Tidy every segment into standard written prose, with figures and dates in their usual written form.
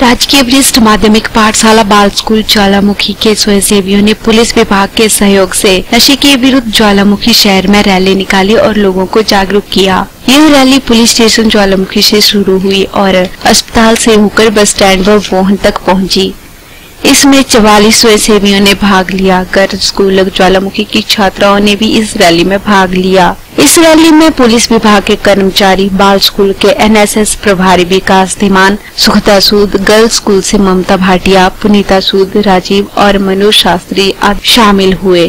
राजकीय वरिष्ठ माध्यमिक पाठशाला बाल स्कूल ज्वालामुखी के स्वयंसेवियों ने पुलिस विभाग के सहयोग से नशे के विरुद्ध ज्वालामुखी शहर में रैली निकाली और लोगों को जागरूक किया। यह रैली पुलिस स्टेशन ज्वालामुखी से शुरू हुई और अस्पताल से होकर बस स्टैंड व वाहन तक पहुंची। इसमें 44 स्वयंसेवियों ने भाग लिया। गर्ल्स स्कूल ज्वालामुखी की छात्राओं ने भी इस रैली में भाग लिया। इस रैली में पुलिस विभाग के कर्मचारी, बाल स्कूल के एनएसएस प्रभारी विकास धीमान, सुखदा सूद, गर्ल्स स्कूल से ममता भाटिया, पुनीता सूद, राजीव और मनोज शास्त्री आदि शामिल हुए।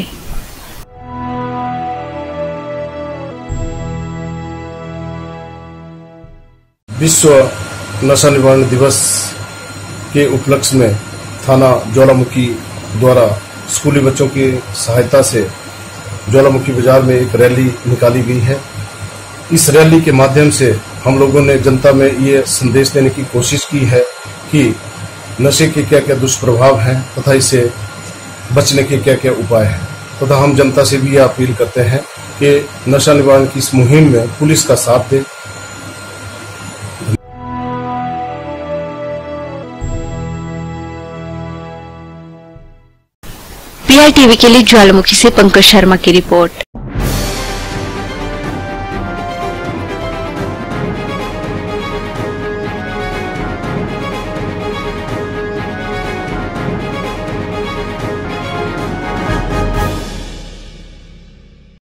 विश्व नशा निवारण दिवस के उपलक्ष्य में थाना ज्वालामुखी द्वारा स्कूली बच्चों की सहायता से ज्वालामुखी बाजार में एक रैली निकाली गई है। इस रैली के माध्यम से हम लोगों ने जनता में ये संदेश देने की कोशिश की है कि नशे के क्या क्या दुष्प्रभाव हैं तथा इसे बचने के क्या क्या उपाय हैं, तथा हम जनता से भी यह अपील करते हैं कि नशा निवारण की इस मुहिम में पुलिस का साथ दे। PI टीवी के लिए ज्वालामुखी से पंकज शर्मा की रिपोर्ट।